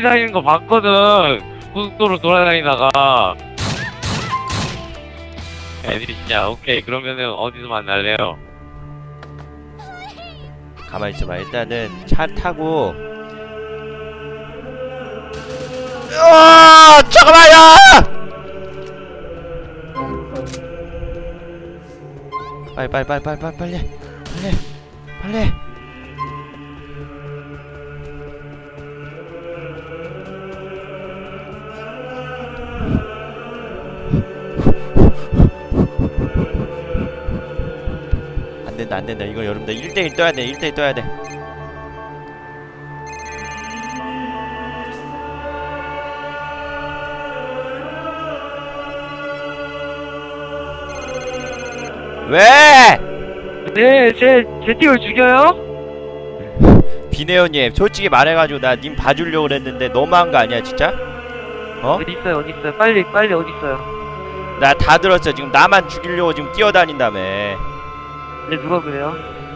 같이 다니는 거 봤거든. 고속도로 돌아다니다가. 애들이 진짜 오케이. 그러면은 어디서 만날래요? 가만히 있어봐. 일단은 차 타고. 잠깐만요! 빨리. 안 된다. 이거 여러분들 1대1 떠야 돼. 1대1 떠야 돼. 왜? 네, 제 팀을 죽여요? 비네오님, 솔직히 말해가지고 나 님 봐주려고 그랬는데 너무한 거 아니야 진짜? 어디 있어요? 빨리 어디 있어요? 나 다 들었어. 지금 나만 죽이려고 지금 뛰어다닌다며. 네, 누가 그래요?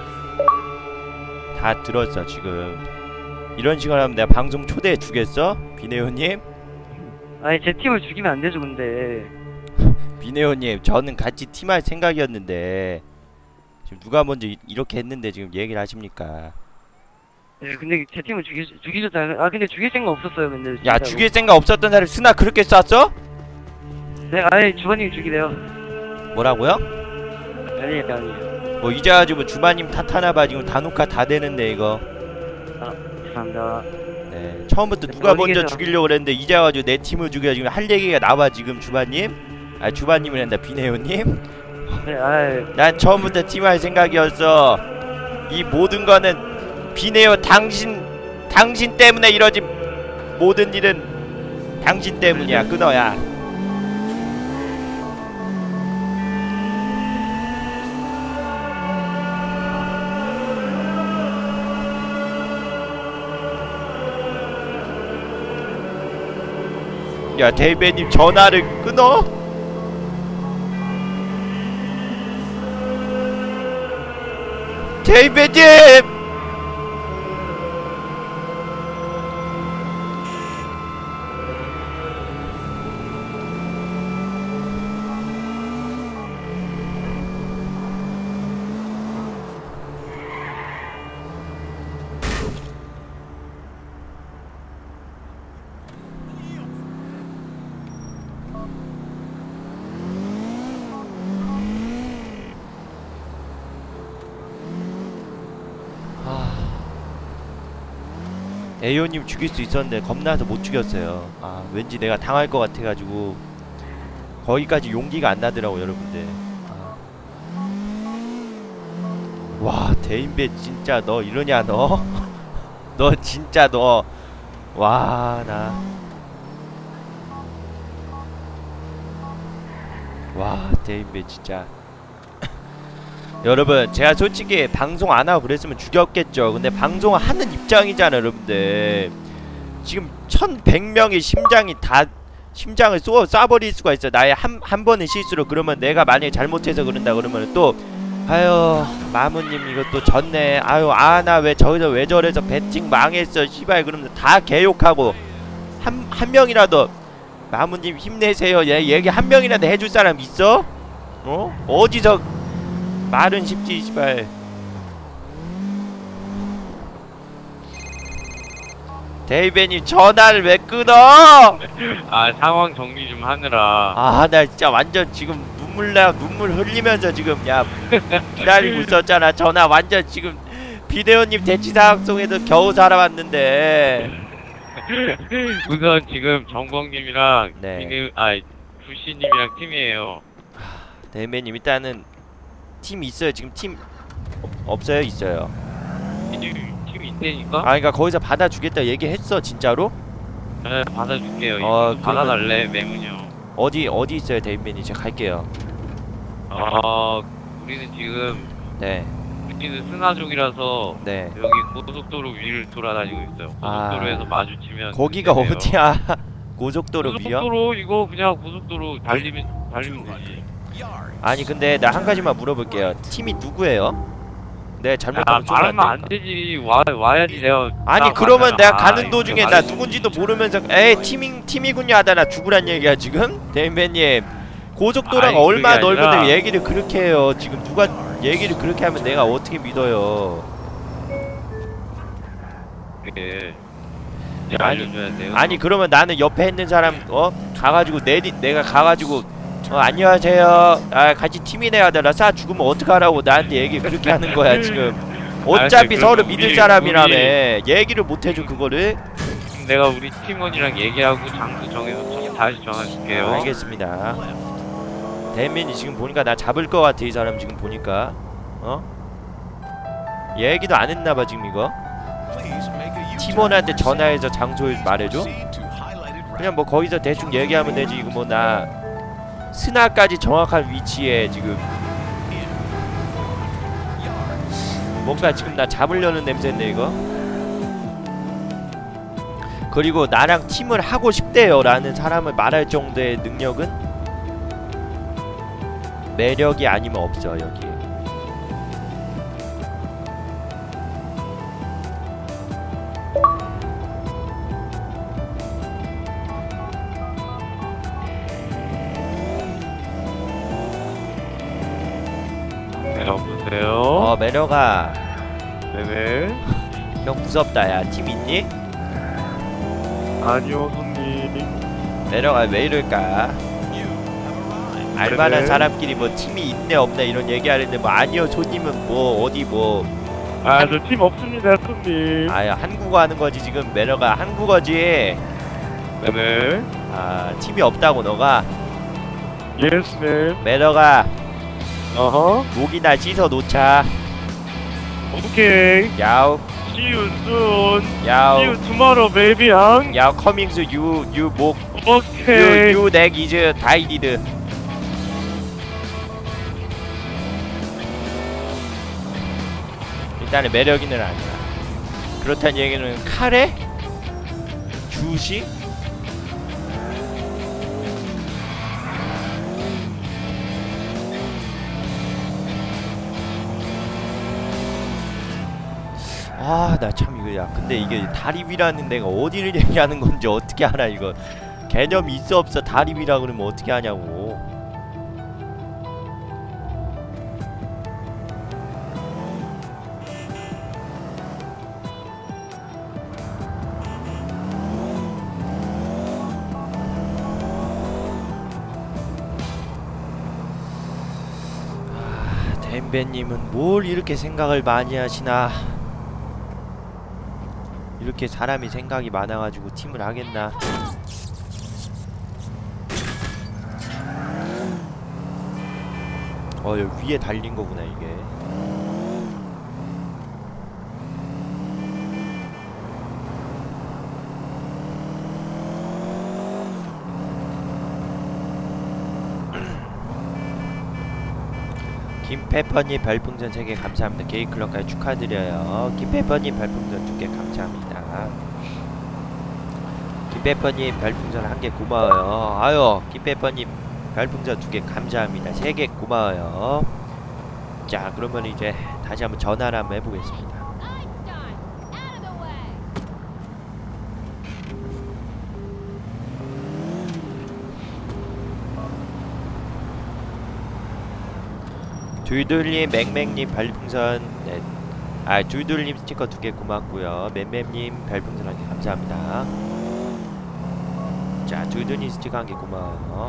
다 들었어 지금. 이런 식으로 하면 내가 방송 초대해 주겠어? 비네오님? 아니, 제 팀을 죽이면 안 되죠, 근데. 비네오님, 저는 같이 팀할 생각이었는데 지금 누가 먼저 이렇게 했는데 지금 얘기를 하십니까? 네, 근데 제 팀을 죽이셨다. 근데 죽일 생각 없었어요, 근데. 야, 진짜로. 죽일 생각 없었던 사람이 스나 그렇게 쐈어? 네, 아니, 주관님 죽이래요. 뭐라고요? 아니에요. 뭐 이제 가지고 주마님 탓하나봐. 지금 단호카 다 되는데 이거. 죄송합니다. 네, 처음부터 누가 먼저 죽이려고 그랬는데 이제 가지고 내 팀을 죽여. 지금 할 얘기가 나와 지금 주마님. 주바님이란다. 비네오님. 네, 난 처음부터 팀할 생각이었어. 이 모든 거는 비네오 당신 때문에 이러지. 모든 일은 당신 때문이야. 끊어야. 야, 데이베님 전화를 끊어? 데이베님! 에이오님 죽일 수 있었는데 겁나서 못 죽였어요. 왠지 내가 당할 것 같아가지고 거기까지 용기가 안 나더라고 여러분들. 와, 데인배 진짜 너 이러냐 너? 너 진짜 너. 와, 와, 데인배 진짜. 여러분, 제가 솔직히 방송 안하고 그랬으면 죽였겠죠. 근데 방송을 하는 입장이잖아 여러분들. 지금 1100명의 심장을 쏴버릴 수가 있어. 나의 한 번의 실수로. 그러면 내가 만약에 잘못해서 그런다 그러면 또 아유 마무님 이것도 졌네. 아유 나 왜 저기서 왜 저래서 배팅 망했어 시발. 그러면 다 개욕하고 한 명이라도 마무님 힘내세요 얘기 한 명이라도 해줄 사람 있어? 어디서 말은 쉽지 시발. 데이베님 전화를 왜 끊어? 상황 정리 좀 하느라. 나 진짜 완전 지금 눈물 흘리면서 지금 기다리고 있었잖아. 전화 완전 지금 비데오님 대치사항송에서 겨우 살아왔는데. 우선 지금 정광님이랑 네. 부시님이랑 팀이에요. 데이베님 일단은 팀 있어요. 지금 팀 없어요? 있어요. 팀 있다니까? 그러니까 거기서 받아주겠다 얘기했어 진짜로? 네, 받아줄게요. 받아달래 매문요. 어디 있어요 데이맨이? 제가 갈게요. 우리는 지금 우리는 스나족이라서 여기 고속도로 위를 돌아다니고 있어요. 고속도로에서 마주치면 거기가 어디야? 고속도로 위요? 고속도로 이거 그냥 고속도로 달리면 되지. 아니 근데 나 한 가지만 물어볼게요. 팀이 누구예요? 내가 야, 잘못하면 쏘면 말하면 안 되니까. 되지. 와야지 내가. 아니 딱 그러면 말하면, 내가 아, 가는 이거 도중에 나 말해주지. 누군지도 모르면서 에이 팀이군요 하다나 죽으란 얘기야 지금? 대인배님 고속도로가 아니, 얼마나 그게 아니라- 넓은데 얘기를 그렇게 해요. 지금 누가 얘기를 그렇게 하면 내가 어떻게 믿어요. 그게 내가 알려줘야 돼요. 아니 그러면 나는 옆에 있는 사람 가가지고 내가 가가지고 안녕하세요 같이 팀이네 하다가 쏴 죽으면 어떡하라고 나한테 얘기 그렇게 하는 거야 지금. 어차피 그러면 서로 믿을 우리- 사람이라며 얘기를 못 해줘 그거를. 그럼 내가 우리 팀원이랑 얘기하고 장소 정해서 다시 전화줄게요. 알겠습니다. 대민이 지금 보니까 나 잡을 것 같아 이 사람 지금 보니까. 얘기도 안 했나봐 지금 이거. 팀원한테 전화해서 장소를 말해줘? 그냥 뭐 거기서 대충 얘기하면 되지. 이거 뭐 나 스나까지 정확한 위치에 지금 뭔가 지금 나 잡으려는 냄새인데 이거. 그리고 나랑 팀을 하고 싶대요 라는 사람을 말할 정도의 능력은 매력이 아니면 없어 여기. 여보세요? 매력아 네네. 형 무섭다. 야 팀 있니? 아니요, 손님. 매력아 왜 이럴까? 알만한 네네. 사람끼리 뭐 팀이 있네 없네 이런 얘기하는데 뭐 아니요 손님은 뭐 어디 뭐 아, 저 팀 없습니다, 손님. 아야 한국어 하는 거지 지금. 매력아 한국어지. 네네. 팀이 없다고 너가. Yes, ma'am. 매력아 어허. 목이나 씻어 놓자. 오케이. 야우 See you soon. See 야우 you tomorrow, baby, 형. 야우 커밍 수 유목 오케이. 유넥 이즈 다이디드. 일단은 매력이는 아니야. 그렇다는 얘기는 카레? 주식? 나 참 이거. 야 근데 이게 다리위라는 데가 어디를 얘기하는 건지 어떻게 알아 이거. 개념이 있어 없어 다리위라 그러면 어떻게 하냐고. 댐베님은 뭘 이렇게 생각을 많이 하시나. 이렇게 사람이 생각이 많아가지고 팀을 하겠나. 여기 위에 달린 거구나 이게. 김페퍼님 별풍선 3개 감사합니다. 게이클럽까지 축하드려요. 김페퍼님 별풍선 2개 감사합니다. 김페퍼님 별풍선 1개 고마워요. 아유 김페퍼님 별풍선 2개 감사합니다. 3개 고마워요. 자 그러면 이제 다시 한번 전화를 한번 해보겠습니다. 둘둘님 맹맹님 별풍선 둘둘님 스티커 2개 고맙고요. 맴맴님 별풍선 1개 감사합니다. 자 둘둘님 스티커 1개 고마워요.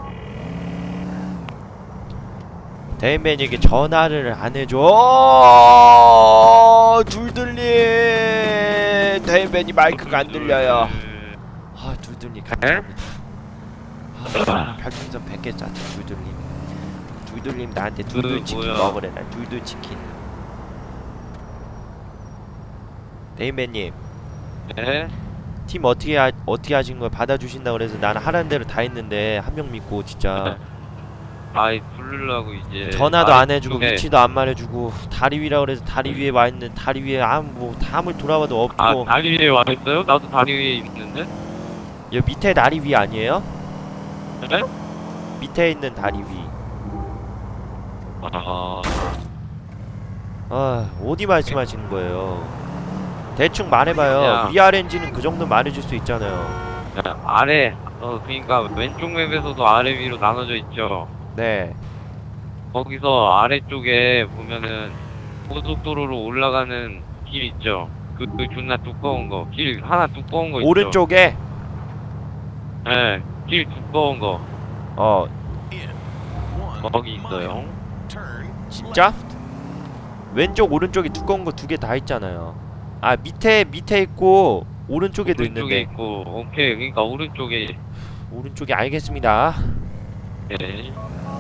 대인맨에게 전화를 안 해줘. 둘둘님 대인맨이 마이크가 안 들려요. 둘둘님 감사합니다. 별풍선 100개 쐈죠 둘둘님. 둘둘님 나한테 둘둘 치킨 먹으래나. 둘둘 치킨. 데이맨님 네? 팀 어떻게 하신 걸 받아주신다 그래서 나는 하라는 대로 다 했는데 한 명 믿고 진짜 아이 부르려고 이제 전화도 안 해주고 쪽에- 위치도 안 말해주고 다리 위라 그래서 다리 위에 와 있는 다리 위에 뭐 담을 돌아봐도 없고. 다리 위에 와 있어요? 나도 다리 위에 있는데? 여기 밑에 다리 위 아니에요? 네? 밑에 있는 다리 위. 아, 어디 말씀하시는 거예요? 대충 말해봐요. 야. 위아래인지는 그 정도 말해줄 수 있잖아요. 야, 아래, 그니까 왼쪽 맵에서도 아래 위로 나눠져 있죠. 네. 거기서 아래쪽에 보면은 고속도로로 올라가는 길 있죠. 그 존나 두꺼운 거. 길 하나 두꺼운 거 있죠. 오른쪽에 네, 길 두꺼운 거. 어 거기 있어요. 진짜? 왼쪽 오른쪽에 두꺼운 거 두 개 다 있잖아요. 아 밑에 있고 오른쪽에도 오른쪽에 있는데 있고, 오케이. 그러니까 오른쪽에. 오른쪽에 알겠습니다. 네.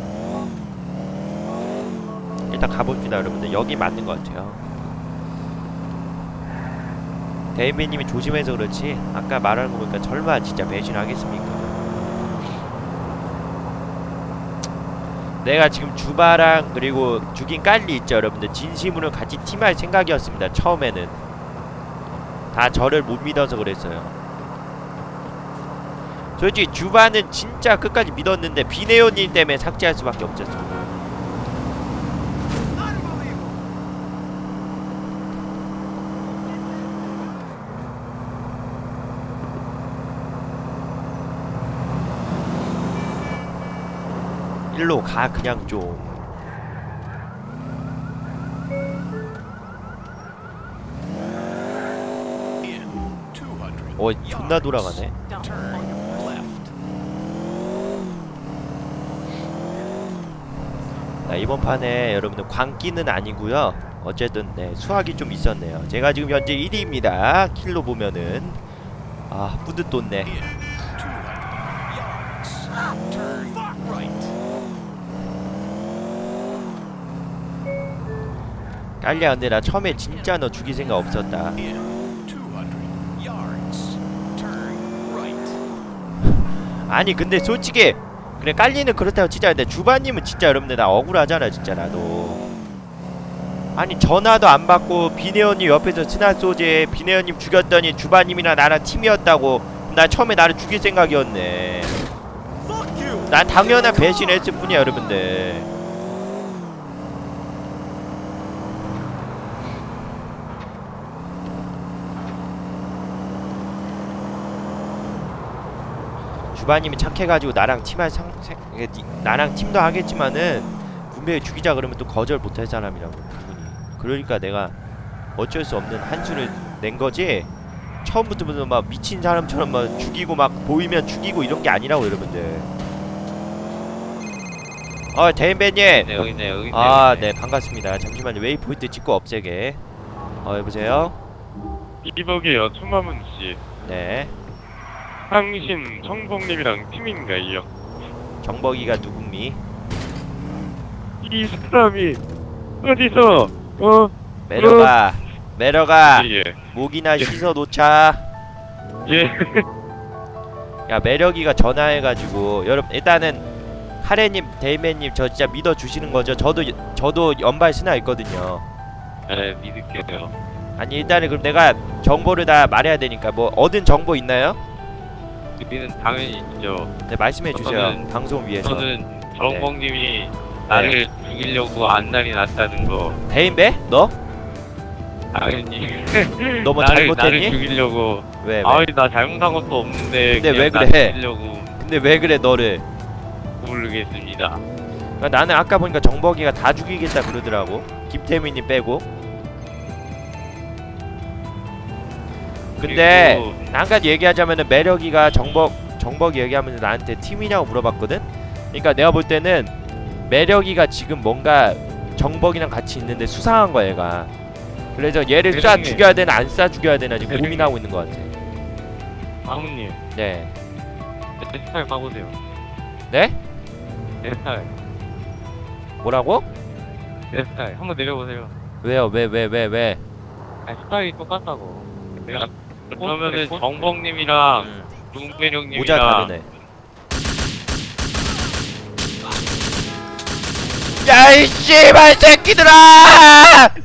일단 가봅시다 여러분들. 여기 맞는 것 같아요. 대인배님이 조심해서 그렇지 아까 말하는 거 보니까 설마 진짜 배신하겠습니까? 내가 지금 주바랑 그리고 죽인 깔리 있죠 여러분들. 진심으로 같이 팀할 생각이었습니다. 처음에는 다 저를 못 믿어서 그랬어요. 솔직히 주바는 진짜 끝까지 믿었는데 비네오님 때문에 삭제할 수밖에 없었어. 일로 가 그냥 좀. 존나 돌아가네. 자, 이번 판에 여러분들 광기는 아니고요. 어쨌든 네, 수학이 좀 있었네요. 제가 지금 현재 1위입니다. 킬로 보면은 아 뿌듯 돋네. 깔리야 근데 나 처음에 진짜 너 죽일 생각 없었다. 아니 근데 솔직히 그래 깔리는 그렇다고 치자. 근데 주바님은 진짜 여러분들 나 억울하잖아 진짜 나도. 아니 전화도 안 받고 비네오님 옆에서 스나 쏘지. 비네오님 죽였더니 주바님이랑 나랑 팀이었다고. 나 처음에 나를 죽일 생각이었네. 난 당연한 배신했을 뿐이야 여러분들. 주바님이 착해가지고 나랑 팀할 나랑 팀도 하겠지만은 분명히 죽이자 그러면 또 거절 못할 사람이라고 그분이. 그러니까 내가 어쩔 수 없는 한 수를 낸 거지. 처음부터 막 미친 사람처럼 막 죽이고 막 보이면 죽이고 이런 게 아니라고 여러분들. 대인배님. 네, 여기 있네, 여기 있네. 아, 네 반갑습니다. 잠시만요. 웨이포인트 찍고 없애게. 여보세요. 이복이에요, 투마문 씨. 네. 당신 정복님이랑 팀인가요? 정복이가 누굽니? 이 사람이 어디서 매러가 예. 목이나 씻어 놓자. 예. 야 매력이가 전화해가지고 여러분 일단은 카레님 데이맨님 저 진짜 믿어주시는 거죠? 저도 연발 스나 있거든요. 네, 믿을게요. 아니 일단은 그럼 내가 정보를 다 말해야 되니까 뭐 얻은 정보 있나요? 우리는 당연히 있죠. 네 말씀해 주세요. 방송 위해서. 저는 정복님이 나를 죽이려고 안달이 났다는 거. 데인배? 너? 당연히. 너 뭐 나를 잘못했니? 죽이려고. 왜? 아이, 나 잘못한 것도 없는데. 근데 왜 그냥 그래? 나 죽이려고. 근데 왜 그래 너를? 모르겠습니다. 그러니까 나는 아까 보니까 정복이가 다 죽이겠다 그러더라고. 김태민님 빼고. 근데 한 가지 얘기하자면은 매력이가 정복 얘기하면서 나한테 팀이냐고 물어봤거든. 그러니까 내가 볼 때는 매력이가 지금 뭔가 정복이랑 같이 있는데 수상한 거야 얘가. 그래서 얘를 쏴 죽여야 되나 안 쏴 죽여야 되나 지금 고민하고 있는 것 같아. 아무님. 네. 내 스타일 가보세요. 네? 내 스타일. 뭐라고? 내 스타일. 한번 내려보세요. 왜요? 왜? 아, 스타일이 똑같다고. 내가 그러면은 정복님이랑 동배령님이랑 모자 다르네. 야이 씨발 새끼들아!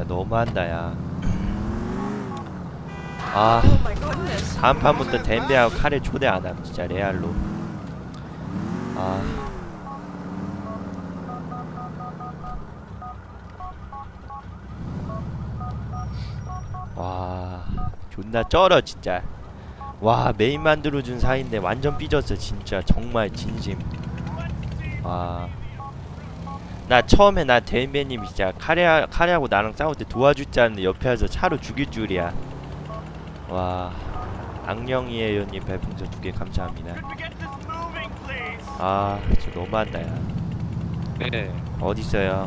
진짜 너무한다 야. 아 다음 판부터 덴베하고 카레 초대 안함 진짜 레알로. 아 와 존나 쩔어 진짜. 와 메인 만들어준 사이인데 완전 삐졌어 진짜 정말 진심. 와 나 처음에 나 덴베님 진짜 카레하고 나랑 싸울 때 도와줄 줄 알았는데 옆에 와서 차로 죽일 줄이야. 와 악령이에요님 별풍선 2개 감사합니다. 아 진짜 너무한다 야. 네. 어딨어요?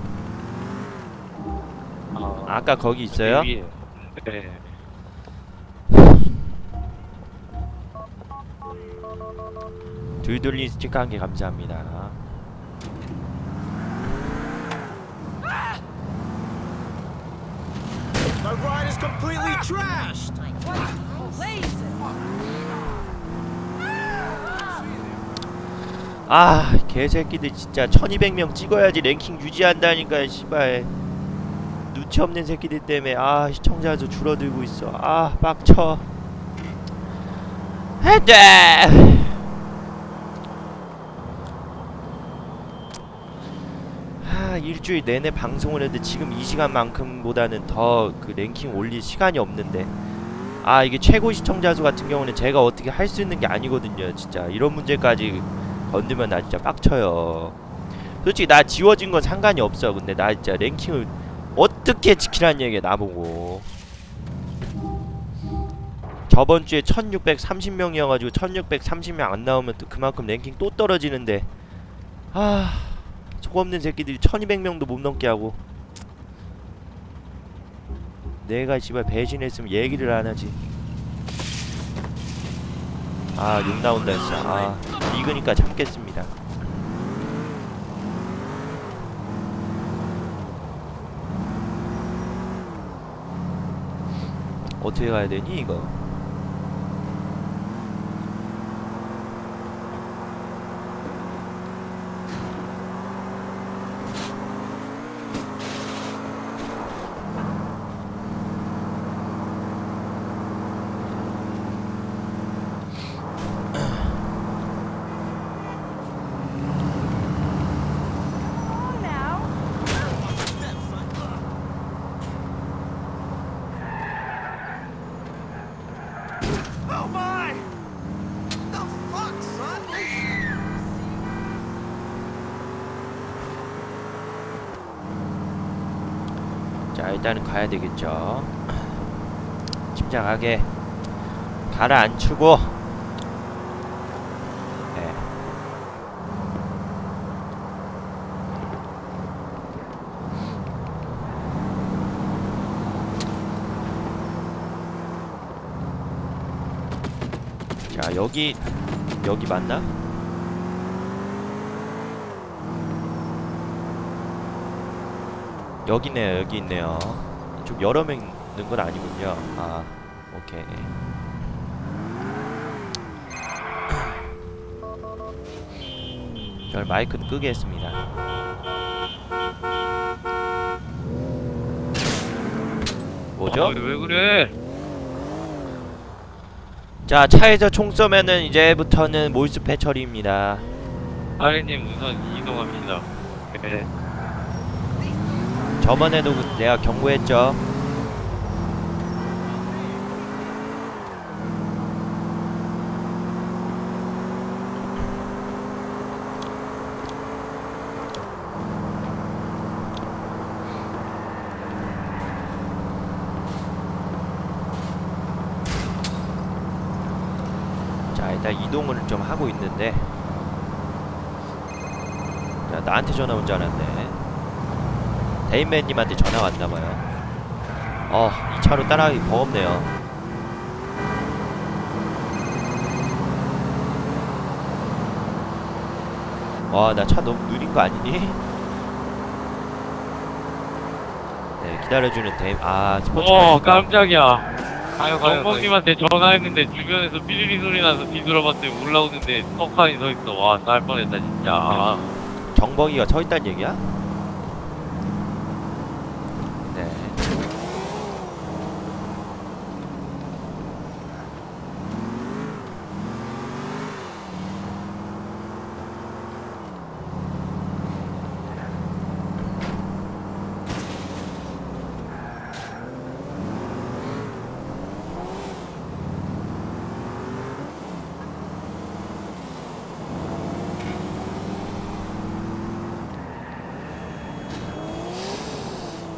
아, 아까 거기 있어요? 위에. 네. 둘둘린 스티커 1개 감사합니다. My ride is completely trashed. 아 개새끼들 진짜 1200명 찍어야지 랭킹 유지한다니까 씨발. 눈치 없는 새끼들 때문에 아 시청자 수 줄어들고 있어. 아 빡쳐. 안돼. 일주일 내내 방송을 했는데 지금 이 시간만큼보다는 더 그 랭킹 올릴 시간이 없는데 아 이게 최고 시청자 수 같은 경우는 제가 어떻게 할 수 있는 게 아니거든요. 진짜 이런 문제까지 건드면 나 진짜 빡쳐요. 솔직히 나 지워진 건 상관이 없어. 근데 나 진짜 랭킹을 어떻게 지키라는 얘기야 나보고. 저번주에 1630명이어가지고 1630명 안 나오면 또 그만큼 랭킹 또 떨어지는데 아 속없는 새끼들이 1200명도 못 넘게 하고. 내가 씨발 배신했으면 얘기를 안 하지. 아 욕 나온다 진짜. 아 익으니까 참겠습니다. 어떻게 가야 되니 이거? Oh my! The fuck, son? 자 일단은 가야 되겠죠. 침착하게 가라앉히고. 네. 자 여기 맞나? 여기네요. 여기 있네요. 좀 여러 명 있는 건 아니군요. 아 오케이. 별 마이크는 끄게 했습니다. 뭐죠? 아, 왜 그래? 자 차에서 총 쏘면은 이제부터는 몰수패 처리입니다. 아래님 우선 이동합시다. 네. 저번에도 내가 경고했죠. 자 일단 이동을 좀 하고 있는데 자 나한테 전화 온 줄 알았네. 데인맨님한테 전화가 왔나봐요. 이 차로 따라가기 버겁네요. 와 나 차 너무 느린 거 아니니? 네 기다려주는 스포츠카. 깜짝이야. 정범님한테 전화했는데 주변에서 삐리리 소리 나서 뒤돌아봤더니 올라오는데 떡하니 서있어. 와 쌀 뻔했다 진짜. 정벅이가 서있단 얘기야? 네.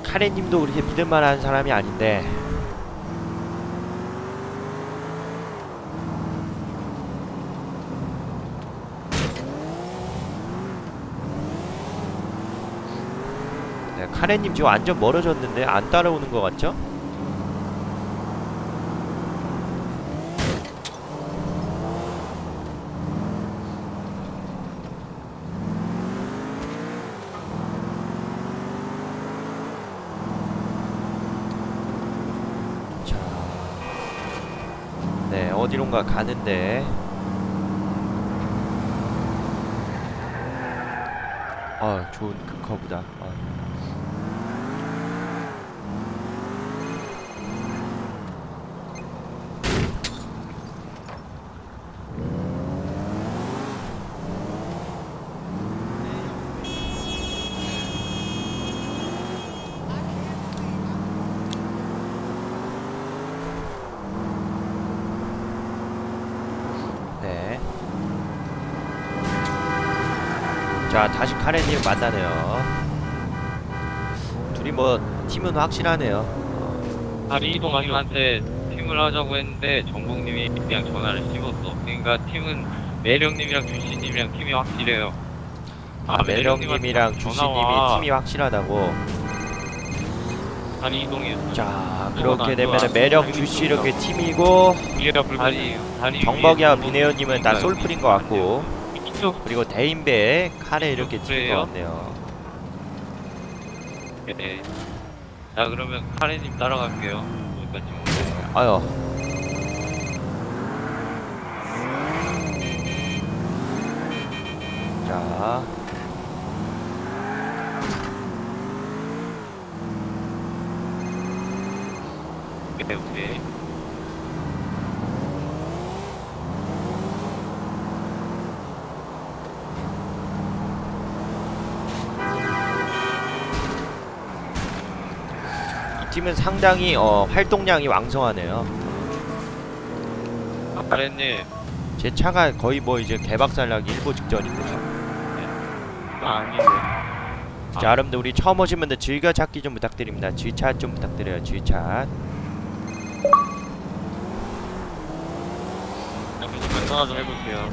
카레님도 그렇게 믿을만한 사람이 아닌데. 네, 카레님 지금 완전 멀어졌는데 안 따라오는 것 같죠? 자, 네, 어디론가 가는데. 좋은 그 커브다. 네. 자, 다시 카레님 만나네요. 둘이 뭐 팀은 확실하네요. 다리 이동님한테 팀을 하자고 했는데 정복님이 그냥 전화를 씹었어. 그러니까 팀은 매력님이랑 주씨님이랑 팀이 확실해요. 매력님이랑 주씨님이 팀이 확실하다고. 다리 이동이. 자, 그렇게 되면은 매력 주씨 이렇게 팀이고, 다리 정벅이와 비네오님은 다 솔플인 것 같고, 이쪽. 그리고 데인배, 카레 이렇게 팀인 것 같네요. 네. 자, 그러면 카레님 따라갈게요. 여기까지. 아유. 자. 오케이. 이 팀은 상당히 활동량이 왕성하네요. 카레님. 제 차가 거의 뭐 이제 개박살나기 일보 직전인데요. 아니네. 자, 여러분들 우리 처음 오신 분들 즐겨찾기 좀 부탁드립니다. G차 좀 부탁드려요. G차. 잠깐 전화 좀 해볼게요.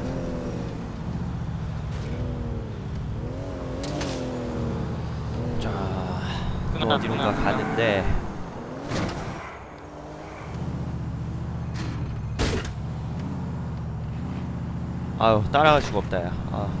자, 또 어디론가 가는데. 아유, 따라갈 수가 없다, 야.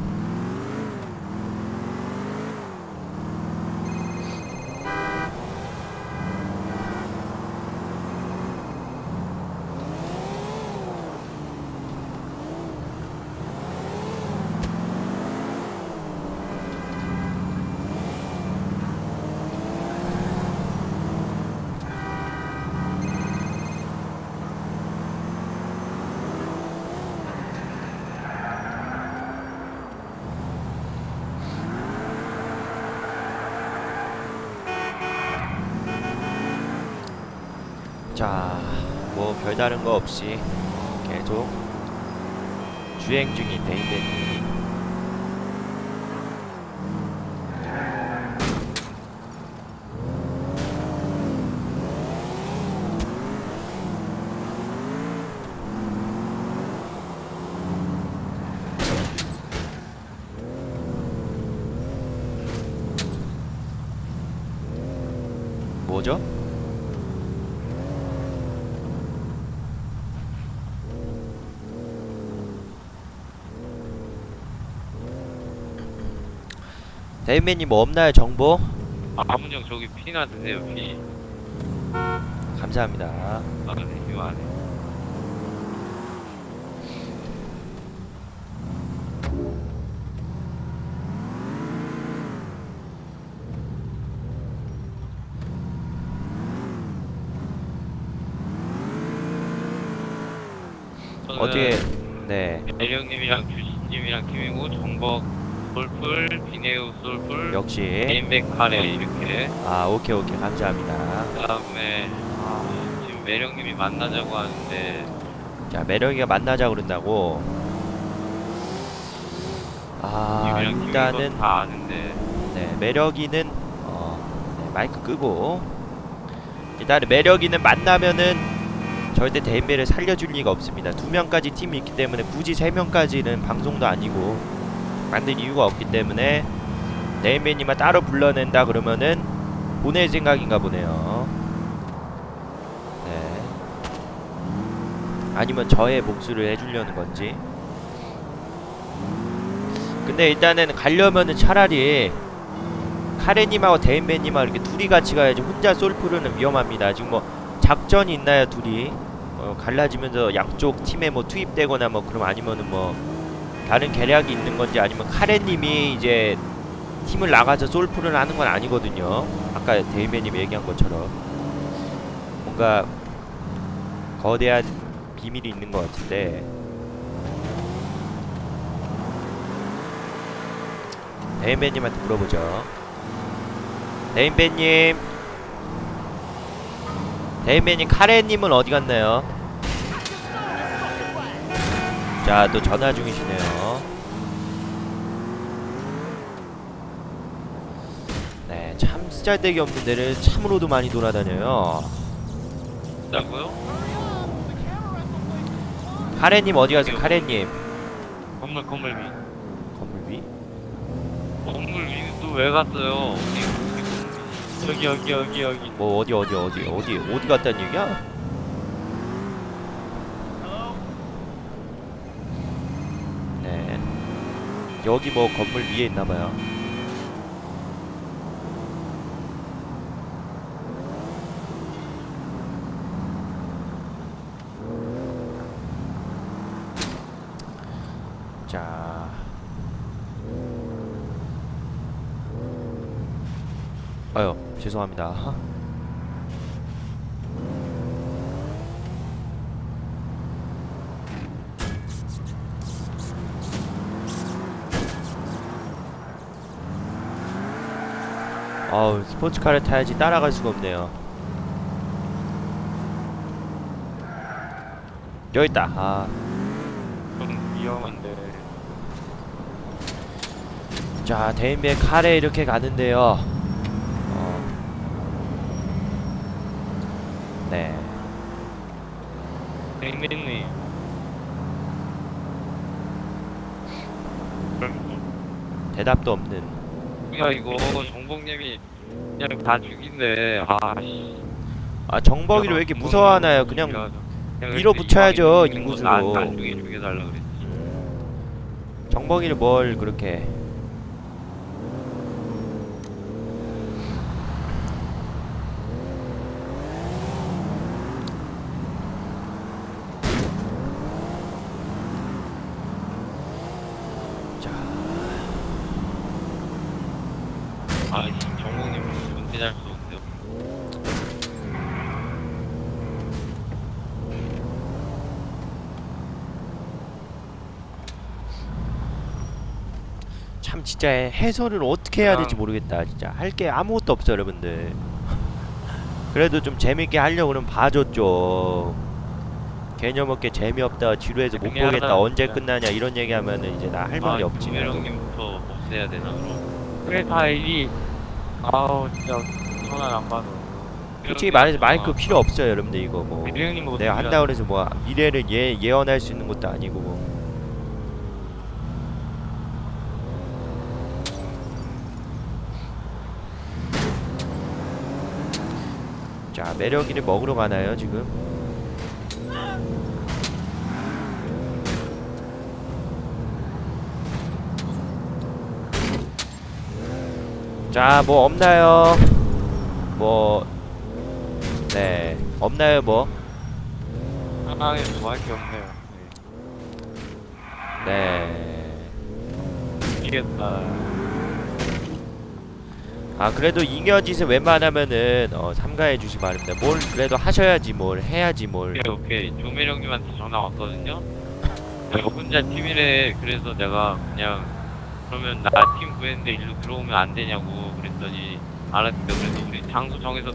자, 뭐 별다른 거 없이 계속 주행 중인 데인데님. 뭐죠? 데이맨님 뭐 없나요, 정보? 아문형 저기 피나 드세요, 피. 감사합니다. 네, 요 안에. 어떻게, 네. 대령님이랑 주신님이랑 팀이고 정벅 솔풀, 비네우 솔풀, 역시. 게임백 카레 이렇게. 오케이, 감사합니다. 그다음에 지금 매력님이 만나자고 하는데. 자, 매력이가 만나자 그런다고. 님이랑 일단은 다 아는데. 네, 매력이는 마이크 끄고. 일단은 매력있는 만나면은 절대 데인베를 살려줄 리가 없습니다. 2명까지 팀이 있기 때문에 굳이 3명까지는 방송도 아니고 만들 이유가 없기 때문에 데인베님만 따로 불러낸다 그러면은 보낼 생각인가 보네요. 네. 아니면 저의 복수를 해주려는 건지. 근데 일단은 가려면은 차라리 카레님하고 데인베님하고 이렇게 둘이 같이 가야지. 혼자 솔프르는 위험합니다. 지금 뭐 작전이 있나요 둘이? 갈라지면서 양쪽 팀에 뭐 투입되거나 뭐 그럼 아니면은 뭐 다른 계략이 있는 건지, 아니면 카레님이 이제 팀을 나가서 솔프를 하는 건 아니거든요. 아까 데인베님이 얘기한 것처럼 뭔가 거대한 비밀이 있는 것 같은데. 데인베님한테 물어보죠. 데인베님, 데인베님, 카레님은 어디 갔나요? 자, 또 전화 중이시네요. 네, 참 쓰잘데기 없는 데를 참으로도 많이 돌아다녀요. 뭐라고요? 카레님 어디 가세요? 카레님. 건물 위. 건물 위? 건물 위는 또 왜 갔어요? 여기. 뭐 어디 갔다는 얘기야? 네, 여기 뭐 건물 위에 있나봐요. 자, 아유 죄송합니다. 아우, 스포츠카를 타야지 따라갈 수가 없네요. 여기 있다. 아, 좀 위험한데. 자, 데인베 카레 이렇게 가는데요. 네. 데인베님. 대답도 없는. 야 이거 정복님이 그냥 다 죽인대. 아씨. 아, 정복이를 왜 이렇게 무서워하나요? 그냥 밀어붙여야죠, 인구수로. 안 죽여달라 그랬지. 정복이를 뭘 그렇게. 아이 정국님 존재 잘 쏘는데요. 참 진짜 해설을 어떻게 해야 될지 모르겠다. 진짜 할 게 아무것도 없어 여러분들. 그래도 좀 재밌게 하려고 그러면 봐줬죠. 개념 없게 재미없다, 지루해서 못 보겠다, 언제 끝나냐 이런 얘기하면은 이제 나 할 말이 없지. 조매령님부터 없애야 되나 그럼? 그래 다 일이. 아우 진짜 전화 안 받아. 솔직히 말해서 마이크 필요 없어요 여러분들. 이거 뭐 내가 한다 그래서 뭐 미래를 예언할 수 있는 것도 아니고 뭐. 자, 매력이를 먹으러 가나요 지금? 자, 뭐 없나요? 뭐, 네, 없나요 뭐? 하나에 뭐 할 게 없네요. 네. 이겠다. 아, 그래도 잉여짓을 웬만하면은 삼가해 주시 바랍니다. 뭘 그래도 하셔야지, 뭘 해야지 뭘. 오케이. 조매령님한테 전화 왔거든요. 내가 혼자 팀이래. 그래서 내가 그냥 그러면 나 팀 구했는데 일로 들어오면 안 되냐고 그랬더니 알았어요. 그래서 우리 장소 정해서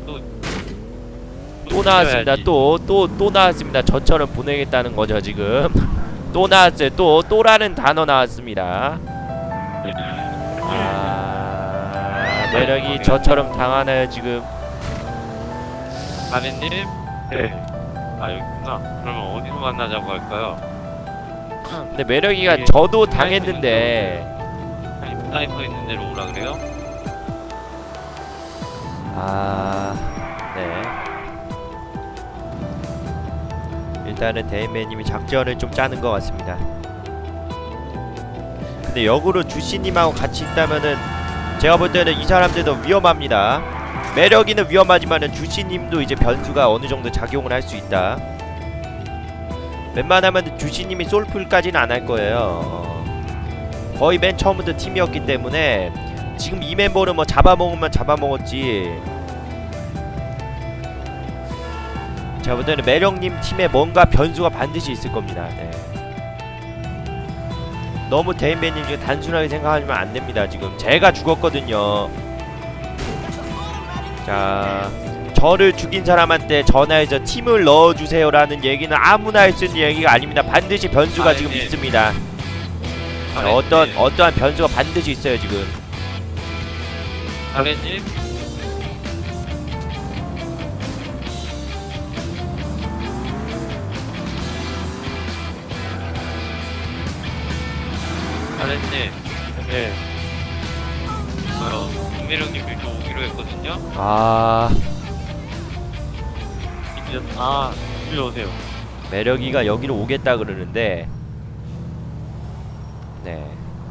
또 나왔습니다. 또 나왔습니다. 저처럼 보내겠다는 거죠 지금. 또 나왔어요. 또라는 단어 나왔습니다. 아, 매력이 저처럼 당하나요 지금? 아내님? 네. 아 여기구나. 그러면 어디서 만나자고 할까요? 근데 매력이가 이게 저도 당했는데 사이퍼 있는 데로 오라 그래요? 아... 네 일단은 대인배님이 작전을 좀 짜는 것 같습니다. 근데 역으로 주씨님하고 같이 있다면은 제가 볼 때는 이 사람들도 위험합니다. 매력이는 위험하지만은 주씨님도 이제 변수가 어느 정도 작용을 할 수 있다. 웬만하면 주씨님이 솔풀까지는 안 할 거예요. 거의 맨 처음부터 팀이었기 때문에 지금 이 멤버는 뭐 잡아먹으면 잡아먹었지. 제가 볼 때는 매력님 팀에 뭔가 변수가 반드시 있을 겁니다. 네. 너무 대인배님 지금 단순하게 생각하면 안 됩니다. 지금 제가 죽었거든요. 자, 저를 죽인 사람한테 전화해서 팀을 넣어주세요라는 얘기는 아무나 할 수 있는 얘기가 아닙니다. 반드시 변수가 지금 있습니다. 어떠한 변수가 반드시 있어요 지금. 아내님? 아내님? 네. 김매력님 일로 오기로 했거든요? 일로 오세요. 매력이가 여기로 오겠다 그러는데 네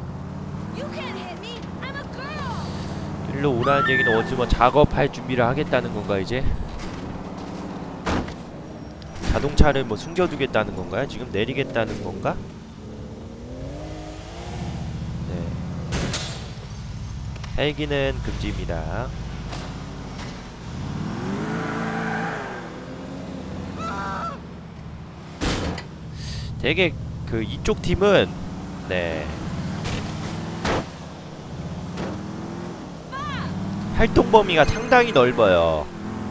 일로 오라는 얘기는 어찌 뭐 작업할 준비를 하겠다는 건가 이제? 자동차를 뭐 숨겨두겠다는 건가요? 지금 내리겠다는 건가? 네 헬기는 금지입니다. 되게 그 이쪽 팀은 네 활동 범위가 상당히 넓어요.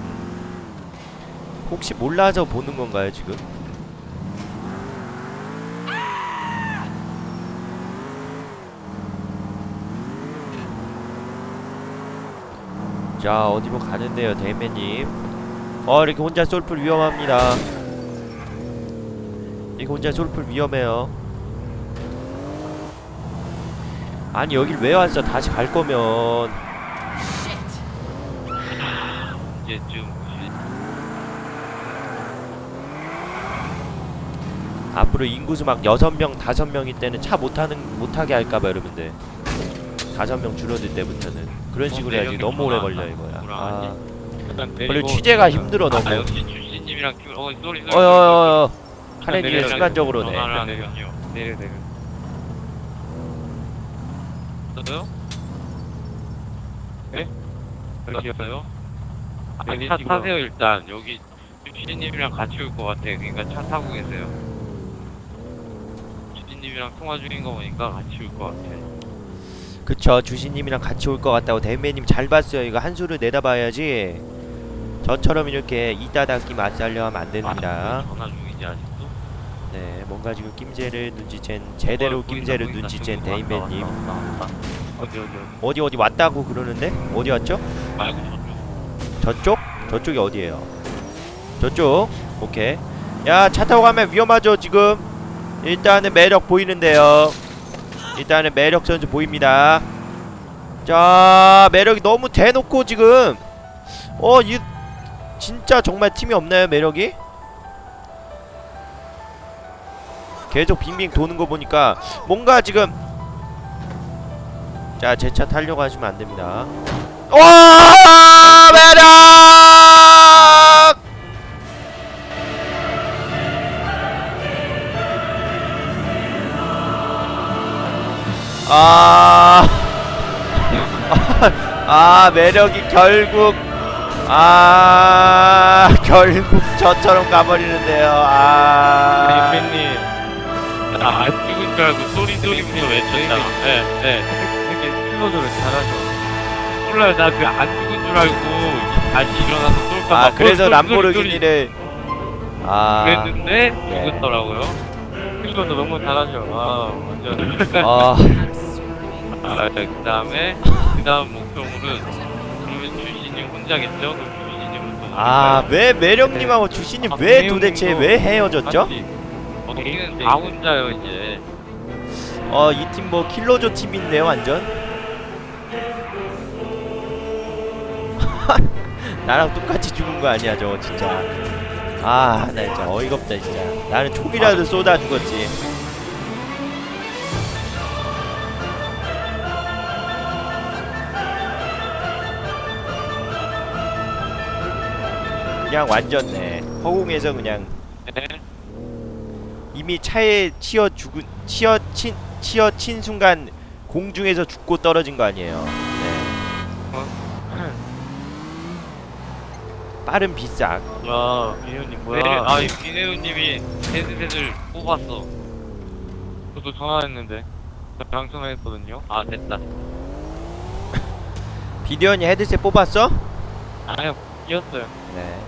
혹시 몰라서 보는 건가요 지금? 자 어디로 가는데요 대맨님? 이렇게 혼자 솔풀 위험합니다. 이거 혼자 솔풀 위험해요. 아니 여길 왜 왔어? 다시 갈 거면 이제 좀 앞으로 인구수 막 6명, 5명일 때는 차 못하게 할까봐 여러분들 5명 줄어들 때부터는 그런 식으로 해야지. 너무 오래 걸려 이거야. 그리고 취재가 힘들어 너무. 역시 주씨님이랑 쏘리 카렌이 순간적으로 네. 내려. 어요? 네? 여기였어요? 아니 차 타세요 일단. 여기 주씨님이랑 같이 올 것 같아. 그러니까 차 타고 계세요. 주씨님이랑 통화 중인 거 보니까 같이 올 것 같아. 그쵸, 주씨님이랑 같이 올 것 같다고. 대매님 잘 봤어요. 이거 한 수를 내다봐야지 저처럼 이렇게 이따닥기 맞살려 하면 안 됩니다. 전화 중이지 아직도? 네, 뭔가 지금 낌새를 눈치챈, 제대로 낌새를 눈치챈 대인배님. 어디 왔다고 그러는데? 어디 왔죠? 말고 저쪽? 저쪽이 어디에요? 저쪽? 오케이. 야, 차 타고 가면 위험하죠 지금. 일단은 매력 보이는데요. 일단은 매력 선수 보입니다. 자, 매력이 너무 대놓고 지금 이 진짜 정말 팀이 없나요 매력이? 계속 빙빙 도는 거 보니까 뭔가 지금. 자, 제 차 타려고 하시면 안 됩니다. 와, 매력! 매력이 결국 결국 저처럼 가버리는데요. 대표님, 나 안 죽은 줄 알고 소리 들으면서 외쳤잖아. 네. 되게 슬로드를 잘하셔. 몰라요, 나 그 안 죽은 줄 알고 다시 일어나서 쏠까봐. 그래서 람보르기니를 그랬는데 예. 죽었더라고요. 슬로드 너무 잘하셔. 완전. 그다음 목표물은 그러면 주시님 혼자겠죠? 그럼 주시님은 또 아, 왜 매력님하고 주신님 왜 도대체 왜 헤어졌죠? 거기는 다 혼자요 이제. 이 팀 뭐 킬러조 팀인데요, 완전. 나랑 똑같이 죽은 거 아니야, 저거 진짜. 아, 나 진짜 어이가 없다, 진짜. 나는 총이라도 쏟아 죽었지. 그냥 완전네. 허공에서 그냥 네. 이미 차에 치어친 순간 공중에서 죽고 떨어진 거 아니에요. 네. 빠른 비싹. 뭐야, 비네우님 뭐야? 아, 비네우님이 헤드셋을 뽑았어. 저도 전화했는데 방송했거든요. 아, 됐다. 비디언이 헤드셋 뽑았어? 아니요, 이었어요. 네.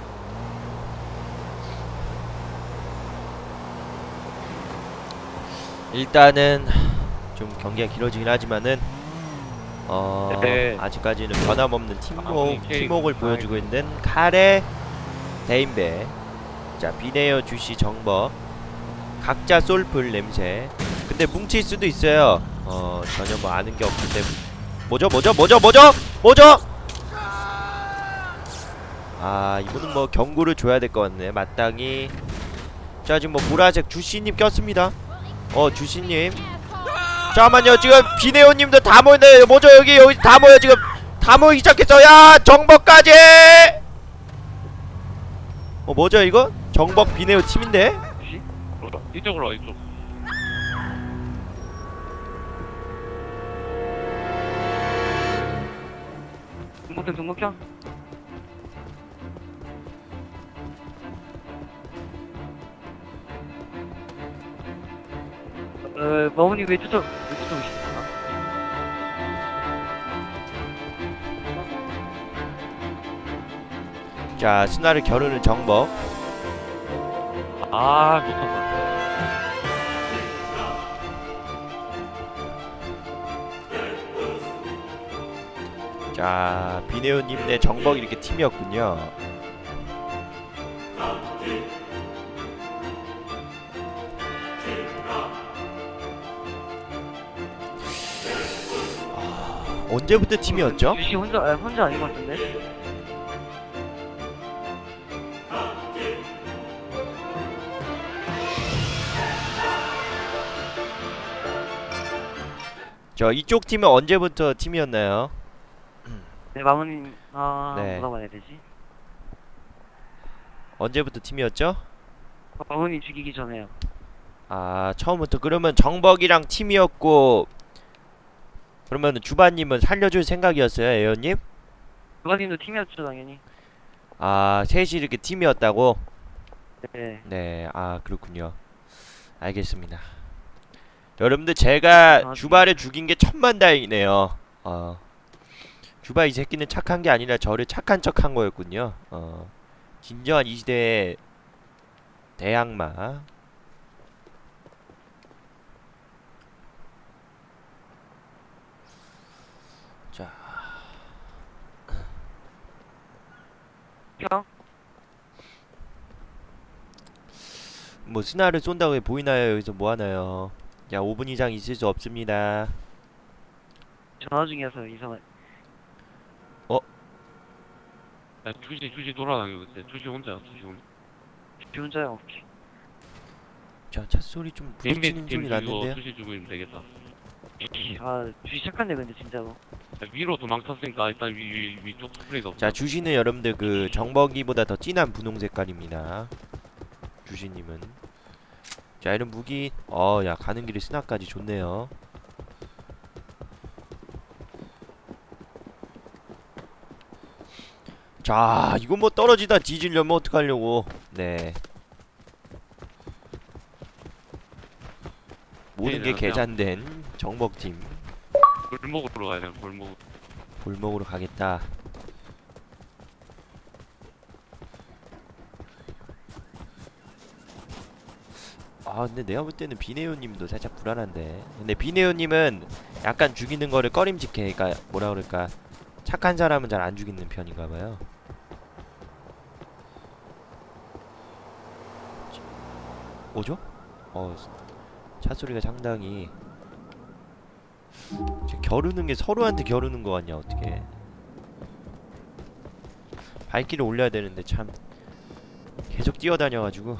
일단은 좀 경기가 길어지긴 하지만은 네. 아직까지는 변함없는 팀워크를 K 보여주고 있는 카레 데인베. 자, 비네어 주시 정버 각자 솔플 냄새. 근데 뭉칠 수도 있어요. 전혀 뭐 아는 게 없기 때문에. 뭐죠? 아, 이분은 뭐 경고를 줘야 될 것 같네. 마땅히. 자, 지금 뭐 보라색 주시님 꼈습니다. 주시님. 잠깐만요. 지금 비네오님도 다 모였네. 뭐죠? 여기 다 모여. 지금 다 모이기 시작했어. 야, 정벅까지. 뭐죠 이거? 정벅 비네오 팀인데? 이쪽으로 와, 이쪽. 중복형. 마원이 왜 쫓아오시나? 자, 스나를 겨루는 정벅. 아, 놓쳤다. 자, 비네오님 네 정벅이 이렇게 팀이었군요. 언제부터 팀이었죠? 유시 혼자 아닌 것 같은데? 저 이쪽 팀은 언제부터 팀이었나요? 네, 마무님, 네. 뭐라고 해야 되지? 언제부터 팀이었죠? 마무님 죽이기 전에요. 아, 처음부터. 그러면 정벅이랑 팀이었고, 그러면 주바님은 살려줄 생각이었어요, 에어님? 주바님도 팀이었죠, 당연히. 아, 셋이 이렇게 팀이었다고? 네. 네, 아, 그렇군요. 알겠습니다. 여러분들, 제가 주바를 죽인 게 천만다행이네요. 주바 이 새끼는 착한 게 아니라 저를 착한 척 한 거였군요. 진정한 이 시대의 대악마. 자, 뭐 스나를 쏜다고 해 보이나요? 여기서 뭐 하나요? 야, 5분 이상 있을 수 없습니다. 전화 중이어서 이상한. 야, 주시 돌아다니고 있어. 주시 혼자. 주시 혼자야. 오케이. 자, 차 소리 좀 부딪히는 소리 났는데요? 주시 죽이면 되겠다. 아, 주시 착한데 근데 진짜로. 야, 위로 도망쳤으니까 일단 위쪽 스프레이가 없어. 자, 주시는 여러분들 그 정벅이보다 더 진한 분홍 색깔입니다. 주시님은. 자, 이런 무기. 야, 가는 길에 스나까지 좋네요. 자, 이거 뭐 떨어지다 뒤지려면 어떡하려고. 네. 모든 게 계산된 정벅팀. 골목으로 가야 돼, 골목. 골목으로 가겠다. 아 근데 내가 볼 때는 비네오님도 살짝 불안한데. 근데 비네오님은 약간 죽이는 거를 꺼림직해. 그러니까 뭐라 그럴까, 착한 사람은 잘 안 죽이는 편인가봐요. 뭐죠? 차 소리가 상당히 지금 겨루는 게 서로한테 겨루는 거 같냐 어떻게? 발길을 올려야 되는데 참 계속 뛰어다녀가지고.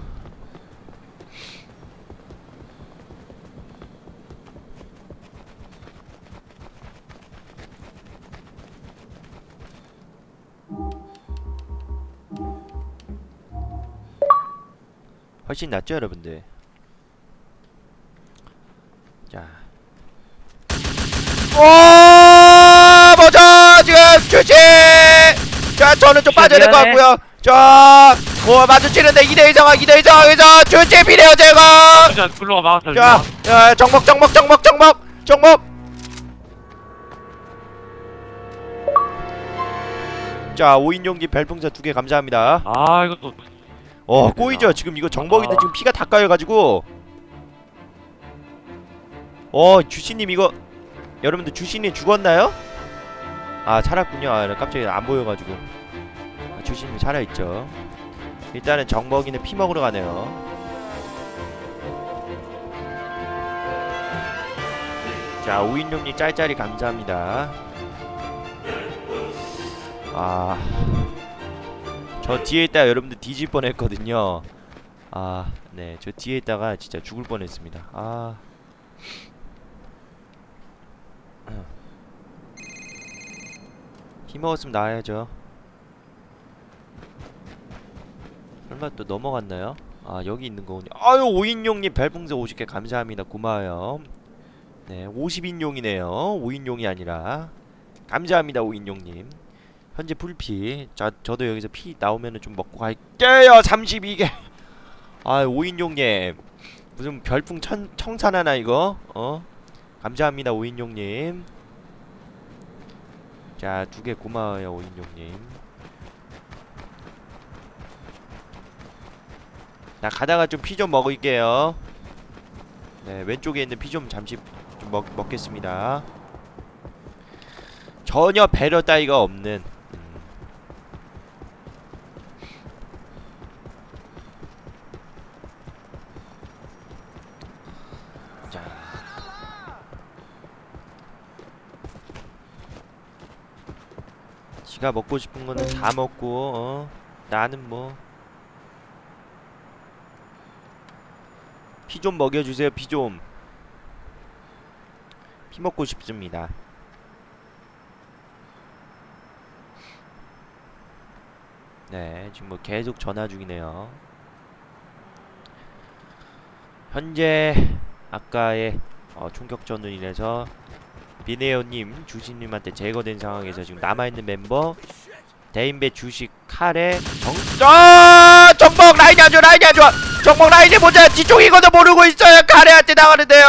훨씬 낫죠 여러분들. 자, 보자 지금 주시. 자, 저는 좀 빠져야 될 것 같고요. 자, 마주치는데 2대2 상황, 2대2 상황에서 주시 비네오 제거. 자, 글로가 막았어. 자, 정복. 자, 5인용기 별풍선 2개 감사합니다. 아, 이것도 꼬이죠. 지금 이거 정복인데 지금 피가 다 까여가지고. 주시님 이거, 여러분들 주시님 죽었나요? 아, 살았군요. 아, 깜짝이야, 안 보여가지고. 주시님 살아있죠. 일단은 정복이는 피 먹으러 가네요. 자, 5인용님 짤짤이 감사합니다. 저 뒤에 있다가 여러분들 뒤질 뻔했거든요. 네, 저 뒤에 있다가 진짜 죽을 뻔했습니다. 힘먹었으면 나와야죠. 설마 또 넘어갔나요? 여기 있는 거군요. 아유, 5인용님 별풍선 50개 감사합니다. 고마워요. 네, 50인용이네요. 5인용이 아니라. 감사합니다, 5인용님. 현재 풀피. 자, 저도 여기서 피 나오면은 좀 먹고 갈게요. 32개. 5인용님 무슨 별풍 청산하나 이거? 감사합니다, 5인용님. 자, 2개 고마워요, 5인용님. 나 가다가 좀 피 좀 먹을게요. 네, 왼쪽에 있는 피 좀 잠시 좀 먹겠습니다. 전혀 배려 따위가 없는. 자, 지가 먹고 싶은 거는 다 먹고, 나는 뭐 피 좀 먹여주세요. 피 좀. 피 먹고 싶습니다. 네, 지금 뭐 계속 전화 중이네요. 현재 아까의 총격전으로 인해서 비네오님, 주신님한테 제거된 상황에서 지금 남아있는 멤버 대인배, 주식, 카레, 정복! 라인이 안 좋아, 라인이 안 좋아! 정복 라인이 보자! 뒤쪽이거든 모르고 있어요! 카레한테 나가는데요!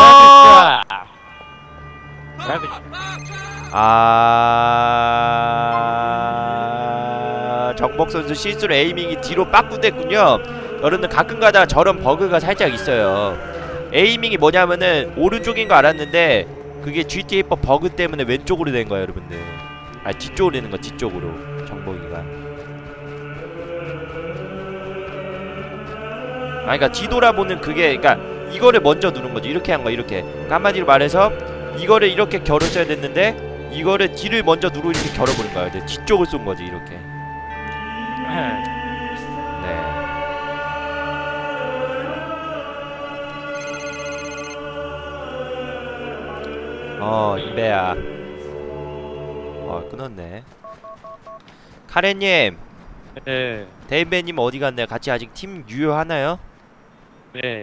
정복 선수 실수로 에이밍이 뒤로 빠꾸됐군요. 여러분들 가끔 가다가 저런 버그가 살짝 있어요. 에이밍이 뭐냐면은 오른쪽인 거 알았는데 그게 GTA4 버그 때문에 왼쪽으로 된 거예요, 여러분들. 뒤쪽으로 되는 거, 뒤쪽으로. 정복이가. 그러니까 뒤돌아보는 그게, 그러니까 이거를 먼저 누른 거지. 이렇게 한 거, 이렇게. 그러니까 한마디로 말해서 이거를 이렇게 겨뤘어야 됐는데 이거를 뒤를 먼저 누르고 이렇게 겨뤄버린 거야. 뒤쪽을 쏜 거지, 이렇게. 네. 인베야. 끊었네. 카레님. 네. 데인배님 어디 갔나요? 같이 아직 팀 유효하나요? 네.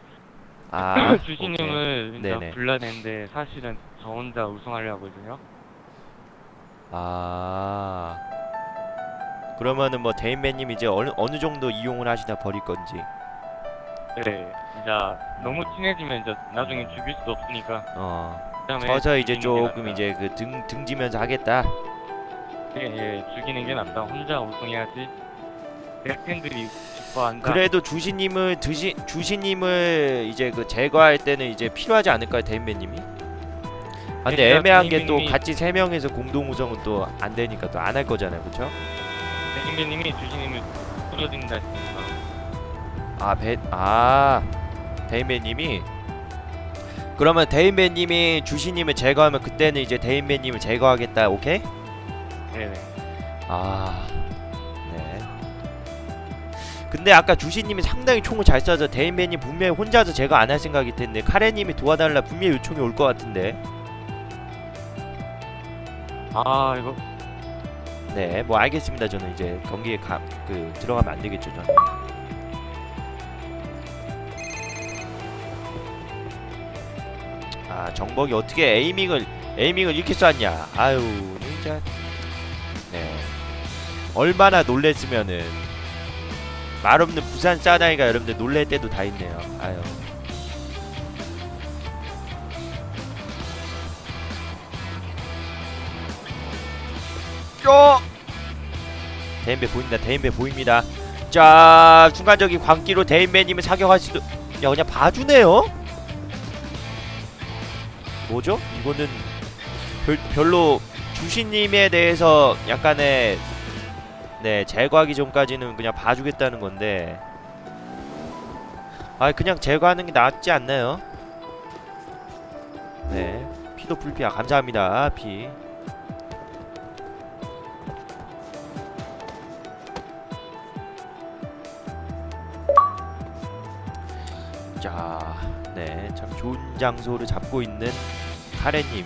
주신님은 진짜 불러냈는데 사실은 저 혼자 우승하려고 하거든요. 그러면은 뭐 데인배님 이제 어느 정도 이용을 하시다 버릴 건지. 네. 진짜 너무 친해지면 이제 나중에 죽일 수도 없으니까. 서서 이제 조금 이제 그 등지면서 하겠다. 예, 죽이는 게 낫다. 혼자 우승해야지. 내 팬들이 한다. 그래도 주시님을 이제 그 제거할 때는 이제 필요하지 않을까요, 대인배님이? 아, 근데 그러니까 애매한 게 또 대인배님이- 같이 세 명에서 공동 우정은 또 안 되니까 또 안 할 거잖아요, 그렇죠? 대인배님이 주신님을 끌어들인다 했으니까. 대인배님이 그러면 대인배님이 주시님을 제거하면 그때는 이제 대인배님을 제거하겠다, 오케이? 네네. 네. 근데 아까 주시님이 상당히 총을 잘 쏴서 대인배님 분명히 혼자서 제거 안 할 생각일 텐데 카레님이 도와달라 분명히 요청이 올 것 같은데. 이거 네, 뭐 알겠습니다. 저는 이제 경기에 들어가면 안 되겠죠, 저는. 정복이 어떻게 에이밍을 이렇게 쐈냐? 아유, 진짜. 네. 얼마나 놀랬으면은 말없는 부산 사나이가 여러분들 놀랄 때도 다 있네요. 아유. 대인배 보인다. 대인배 보입니다. 자, 순간적인 광기로 대인배님을 사격할 수도. 야, 그냥 봐주네요. 뭐죠? 이거는 별로 주시님에 대해서 약간의 제거하기 전까지는 그냥 봐주겠다는 건데, 그냥 제거하는 게 낫지 않나요? 네, 피도 불피야. 감사합니다. 피. 자, 네, 참 좋은 장소를 잡고 있는 카레님.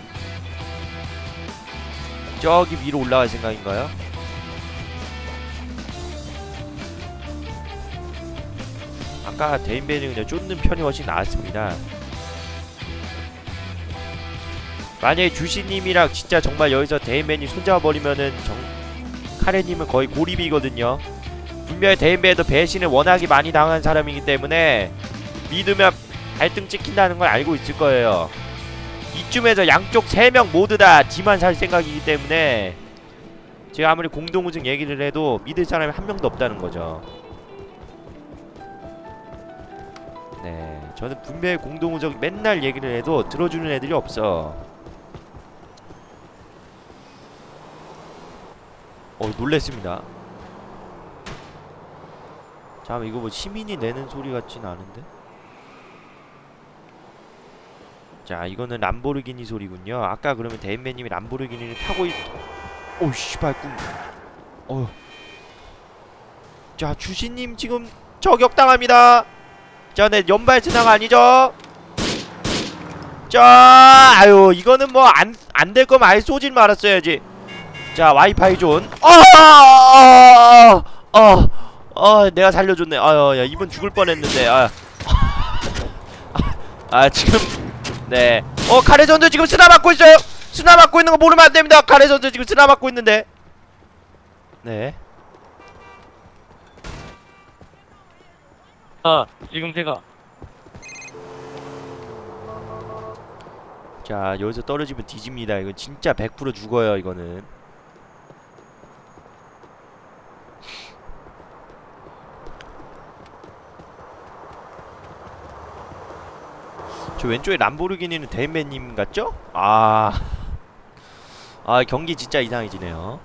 저기 위로 올라갈 생각인가요? 아까 대인배는 그냥 쫓는 편이 훨씬 나았습니다. 만약에 주시님이랑 진짜 정말 여기서 대인배님 손잡아버리면은 카레님은 거의 고립이거든요. 분명히 대인배도 배신을 워낙에 많이 당한 사람이기 때문에 믿으면 발등 찍힌다는 걸 알고 있을 거예요. 이쯤에서 양쪽 3명 모두 다 지만 살 생각이기 때문에 제가 아무리 공동우승 얘기를 해도 믿을 사람이 한 명도 없다는 거죠. 네, 저는 분명히 공동우승 맨날 얘기를 해도 들어주는 애들이 없어. 놀랬습니다. 잠깐만, 이거 뭐 시민이 내는 소리 같진 않은데? 자, 이거는 람보르기니 소리군요. 아까 그러면 대인배님이 람보르기니를 타고 오우 씨발 꿈. 자, 주시님 지금 저격당합니다. 자, 네, 연발 스나가 아니죠? 자, 아유, 이거는 뭐 안 될 거면 아예 쏘질 말았어야지. 자, 와이파이 존. 내가 살려줬네. 야, 이분 죽을 뻔했는데. 지금 네. 카레 선수 지금 스나 맞고 있어요. 스나 맞고 있는 거 모르면 안 됩니다. 카레 선수 지금 스나 맞고 있는데. 네. 지금 제가 자, 여기서 떨어지면 뒤집니다. 이거 진짜 100% 죽어요, 이거는. 저 왼쪽에 람보르기니는 대인배님 같죠? 경기 진짜 이상해지네요.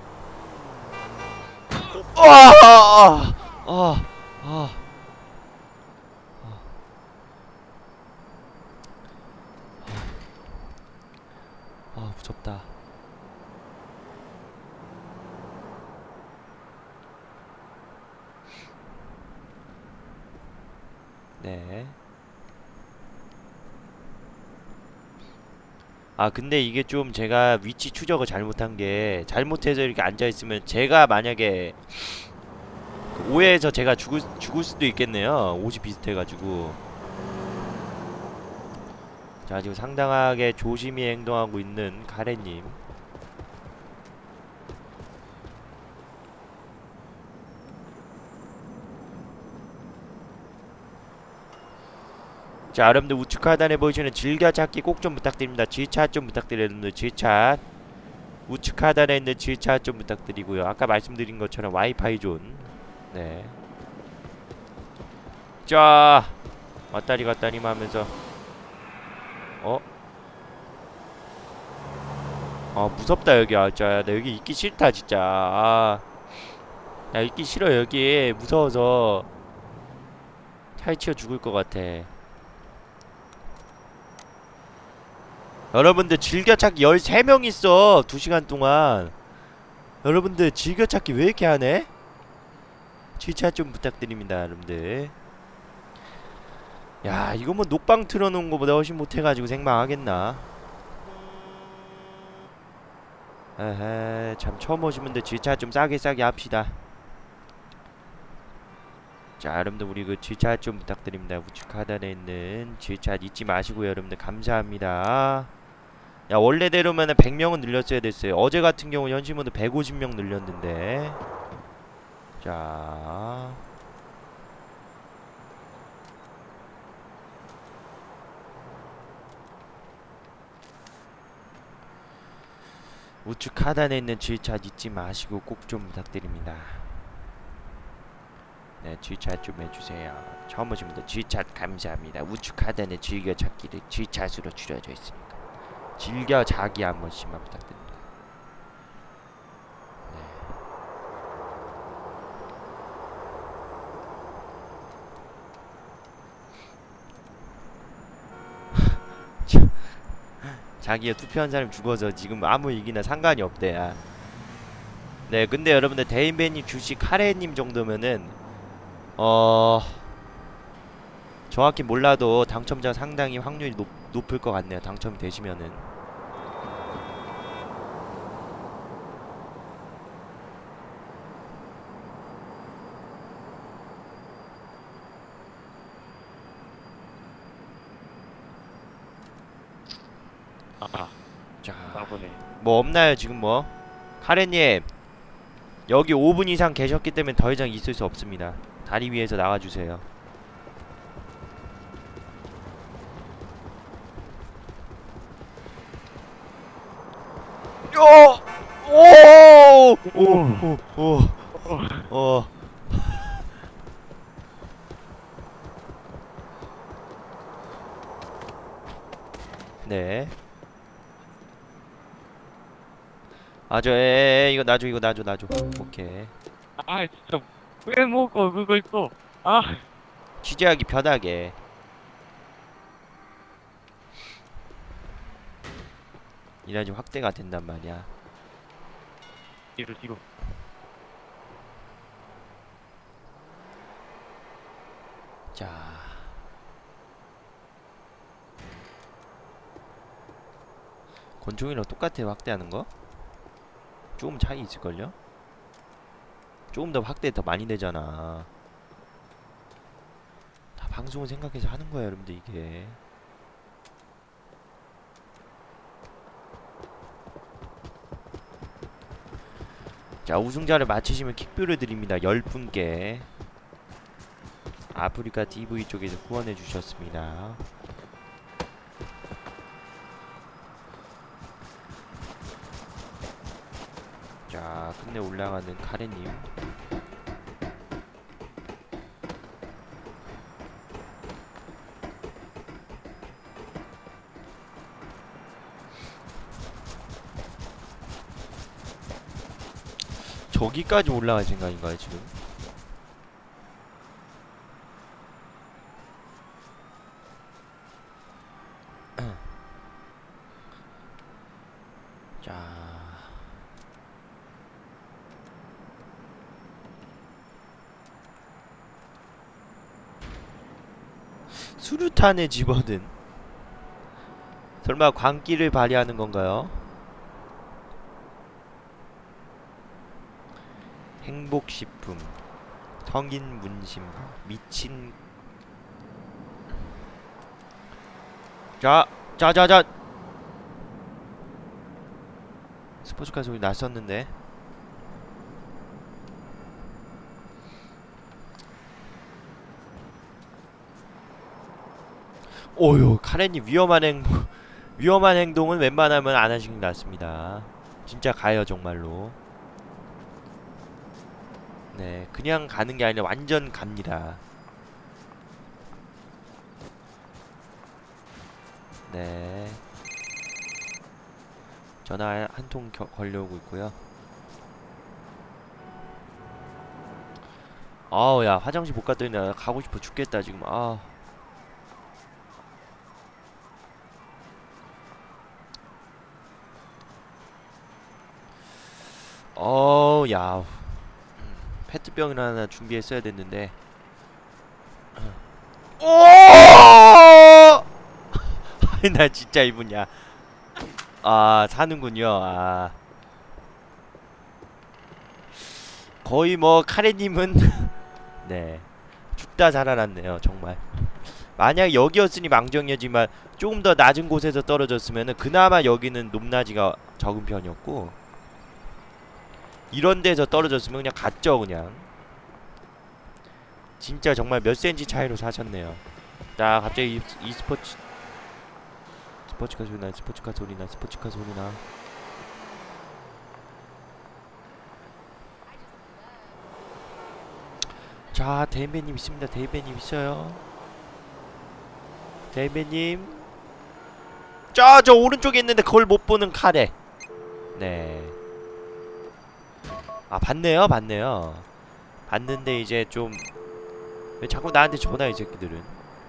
무섭다. 네. 근데 이게 좀 제가 위치 추적을 잘못해서 이렇게 앉아있으면 제가 만약에 오해해서 제가 죽을 수도 있겠네요. 옷이 비슷해가지고. 자, 지금 상당하게 조심히 행동하고 있는 카레님. 자, 여러분들 우측 하단에 보이시는 즐겨찾기 꼭 좀 부탁드립니다. G차 좀 부탁드려요. 여러분들 G차 우측 하단에 있는 G차 좀 부탁드리고요. 아까 말씀드린 것처럼 와이파이 존. 네. 자, 왔다리 갔다리 하면서. 무섭다 여기. 자, 나 여기 있기 싫다 진짜. 나 있기 싫어 여기. 무서워서 차에 치여 죽을 것 같아. 여러분들 즐겨찾기 13명 있어 2시간 동안. 여러분들 즐겨찾기 왜 이렇게 하네? 주차 좀 부탁드립니다 여러분들. 야, 이거 뭐 녹방 틀어놓은 거보다 훨씬 못해가지고 생방하겠나? 에헤, 참 처음 오신 분들 주차 좀 싸게 합시다. 자, 여러분들 우리 그 주차 좀 부탁드립니다. 우측 하단에 있는 주차 잊지 마시고요 여러분들. 감사합니다. 야, 원래대로면은 100명은 늘렸어야 됐어요. 어제 같은 경우 현실모드 150명 늘렸는데. 자, 우측 하단에 있는 G차 잊지 마시고 꼭 좀 부탁드립니다. 네, G차 좀 해주세요. 처음 오신 분들 G차 감사합니다. 우측 하단에 즐겨찾기를 G차수로 줄여져 있으니까 즐겨자기 한 번씩만 부탁드립니다. 자기가 투표한 사람이 죽어서 지금 아무 얘기나 상관이 없대. 네, 근데 여러분들 데인베님, 주식 카레님 정도면은 정확히 몰라도 당첨자 상당히 확률이 높을 것 같네요. 당첨이 되시면은. 자, 나보네. 뭐 없나요 지금 뭐? 카레님, 여기 5분 이상 계셨기 때문에 더 이상 있을 수 없습니다. 다리 위에서 나와주세요. 오! 네. 이거 놔줘. 오케이. 아, 진짜 왜 먹어 그걸 또. 아, 취재하기 편하게. 이래야지 확대가 된단 말이야. 뒤로. 자, 권총이랑 똑같아요 확대하는 거? 조금 차이 있을걸요? 조금 더 확대 더 많이 되잖아. 다 방송을 생각해서 하는 거야 여러분들 이게. 자, 우승자를 맞히시면 킥뷰를 드립니다. 10분께 아프리카 TV 쪽에서 후원해 주셨습니다. 자, 끝내 올라가는 카레님. 저기까지 올라갈 생각인가요 지금? 자, 수류탄에 집어든 설마 광기를 발휘하는 건가요? 행복식품, 성인 문신, 미친. 자, 스포츠카 소리 났었는데. 오유, 카렌님 위험한 행동은 웬만하면 안 하시는 게 낫습니다. 진짜 가요 정말로. 네, 그냥 가는 게 아니라 완전 갑니다. 네. 전화 한 통 걸려오고 있고요. 아우 야 화장실 못 갔더니 나 가고 싶어 죽겠다 지금. 아. 야. 페트병을 하나 준비했어야 됐는데. 오! 나 진짜 이분야. 아 사는군요. 아 거의 뭐 카레님은 네 죽다 살아났네요 정말. 만약 여기였으니 망정이지만 조금 더 낮은 곳에서 떨어졌으면은 그나마 여기는 높낮이가 적은 편이었고 이런 데서 떨어졌으면 그냥 갔죠 그냥. 진짜 정말 몇 센치 차이로 사셨네요. 자 갑자기 이 스포츠카 소리나 스포츠카 소리나 스포츠카 소리나. 자 대인배님 있습니다. 대인배님 있어요. 대인배님 저 오른쪽에 있는데 그걸 못 보는 카레. 네. 아 봤네요 봤는데 이제 좀 왜 자꾸 나한테 전화해 이 새끼들은.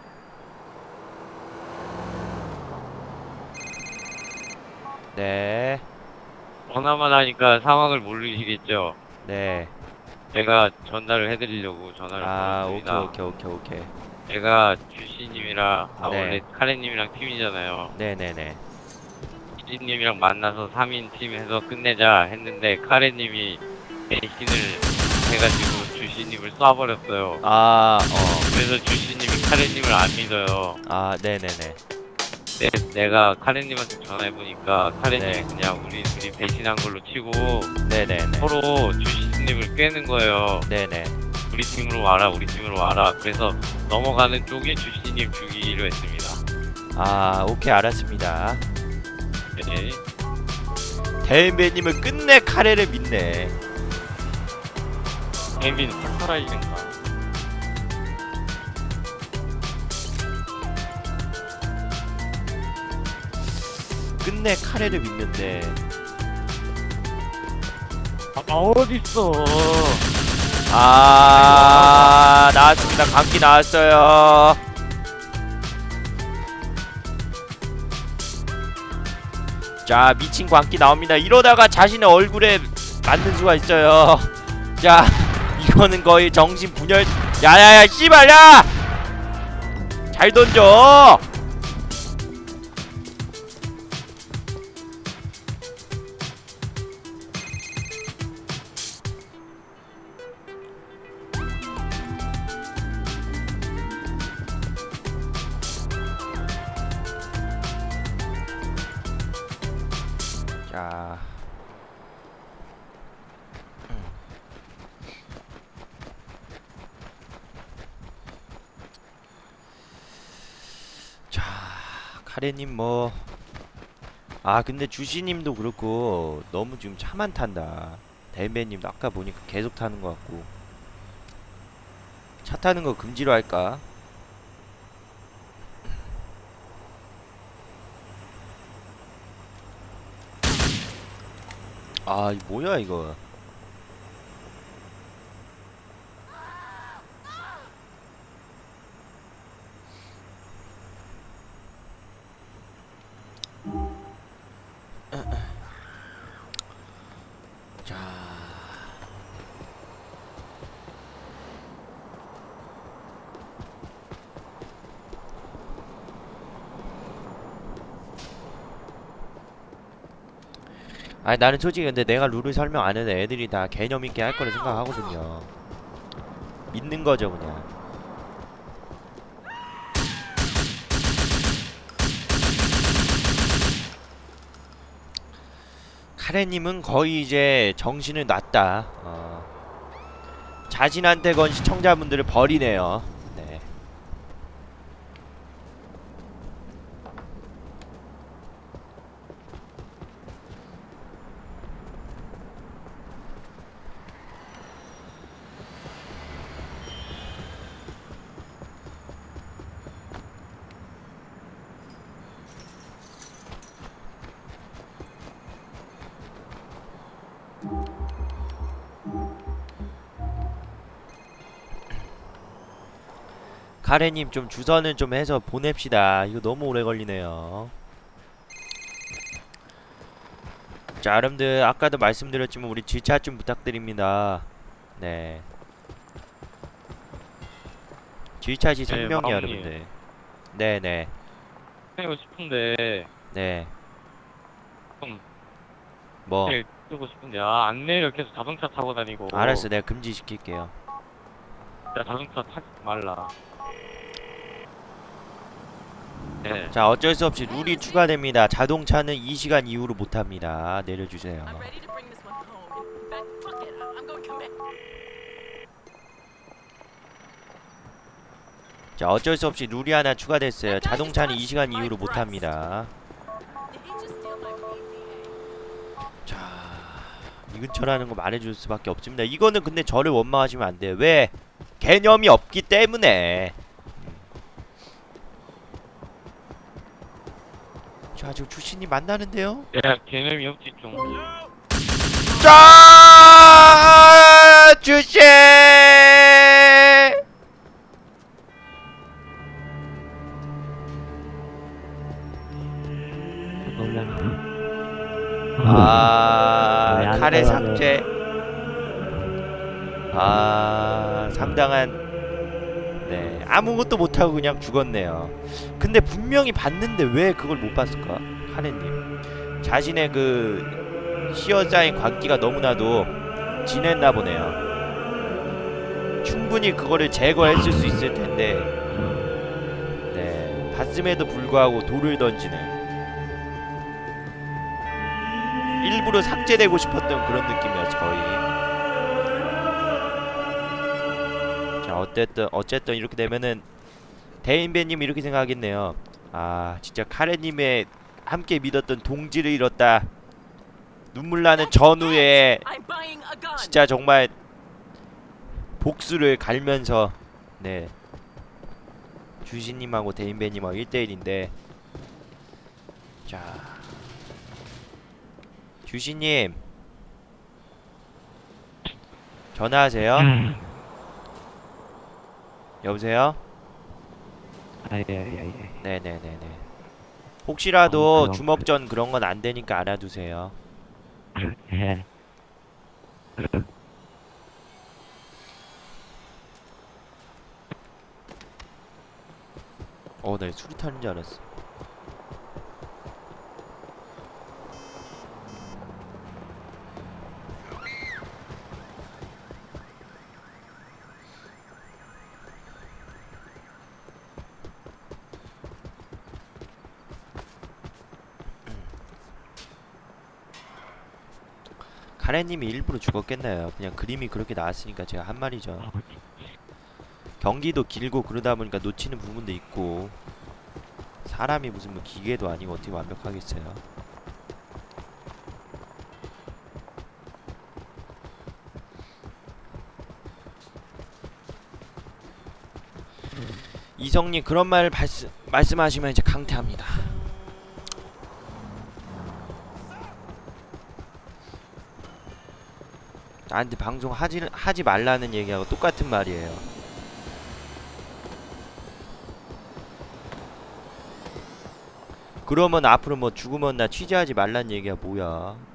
네. 전화만 하니까 상황을 모르시겠죠? 네. 제가 전달을 해드리려고 전화를 아 걸었습니다. 오케이. 제가 주씨님이랑 네. 원래 카레님이랑 팀이잖아요. 네네네. 주씨님이랑 만나서 3인 팀 해서 끝내자 했는데 카레님이 배신을 해가지고 주씨님을 쏴버렸어요. 그래서 주씨님이 카레님을 안 믿어요. 아 네네네. 내가 카레님한테 전화해보니까 카레님이 네. 그냥 우리 둘이 배신한 걸로 치고 네네네. 서로 주씨님을 꿰는 거예요. 네네. 우리 팀으로 와라. 그래서 넘어가는 쪽이 주씨님 죽이기로 했습니다. 아 오케이 알았습니다. 네. 대인배님은 끝내 카레를 믿네. 엠비는 탁살아있는가? 끝내 카레를 믿는데. 어딨어? 아 나왔습니다. 감기 나왔어요. 자 미친 광기 나옵니다. 이러다가 자신의 얼굴에 맞는 수가 있어요. 자 이거는 거의 정신 분열. 야야야 씨발 야! 잘 던져. 자. 자, 카레님 뭐. 아, 근데 주시님도 그렇고 너무 지금 차만 탄다. 대인배님도 아까 보니까 계속 타는 것 같고. 차 타는 거 금지로 할까? 아, 이 뭐야 이거? 자. 아니 나는 솔직히 근데 내가 룰을 설명 안 해도 애들이 다 개념 있게 할 거라 생각하거든요. 믿는 거죠 그냥. 카레님은 거의 이제 정신을 놨다. 자신한테 건 시청자분들을 버리네요. 네. 카레님 좀 주선은 좀 해서 보냅시다. 이거 너무 오래 걸리네요. 자, 여러분들 아까도 말씀드렸지만 우리 G차 좀 부탁드립니다. 네. G차시 네, 생명이야, 마음이. 여러분들. 네네. 하고 싶은데 네. 좀 뭐. 쓰고 싶은데 안내를 계속 자동차 타고 다니고. 알았어, 내가 금지시킬게요. 진짜 자동차 타지 말라. 네. 자, 어쩔 수 없이 룰이 추가됩니다. 자동차는 2시간 이후로 못합니다. 내려주세요. I'm ready to bring this one home. In fact, fuck it. I'm going commit. 자, 어쩔 수 없이 룰이 하나 추가됐어요. 자동차는 2시간 이후로 못합니다. Did he just steal my PDA? 자, 이 근처라는 거 말해줄 수밖에 없습니다. 이거는 근데 저를 원망하시면 안 돼요. 왜? 개념이 없기 때문에. 자, 지금 주신님 만나는데요? 야, 개념이 없지 좀. 자, 주신! 아, 칼의 삭제. 아, 상당한. 네, 아무것도 못하고 그냥 죽었네요. 근데 분명히 봤는데 왜 그걸 못 봤을까? 카레님 자신의 그 씌어싸인 광기가 너무나도 진했나 보네요. 충분히 그거를 제거했을 수 있을 텐데, 네, 봤음에도 불구하고 돌을 던지는, 일부러 삭제되고 싶었던 그런 느낌이었어 거의. 자, 어쨌든 이렇게 되면은 대인배님 이렇게 생각하겠네요. 아, 진짜 카레님의 함께 믿었던 동지를 잃었다. 눈물 나는 전후에 I'm buying a gun. 진짜 정말 복수를 갈면서, 네, 주신님하고 대인배님하고 1대1인데, 자, 주신님 전화하세요. 여보세요? 예. 네네네네. 혹시라도 그럼 주먹전 그런 건 안 되니까 알아두세요. 예. 나 수류탄인 줄 알았어. 카레님이 일부러 죽었겠나요? 그냥 그림이 그렇게 나왔으니까 제가 한 말이죠. 경기도 길고 그러다 보니까 놓치는 부분도 있고, 사람이 무슨 뭐 기계도 아니고 어떻게 완벽하겠어요. 이성님 그런 말 말씀하시면 이제 강퇴합니다. 나한테 방송 하지 말라는 얘기하고 똑같은 말이에요. 그러면 앞으로 뭐 죽으면 나 취재하지 말란 얘기야 뭐야.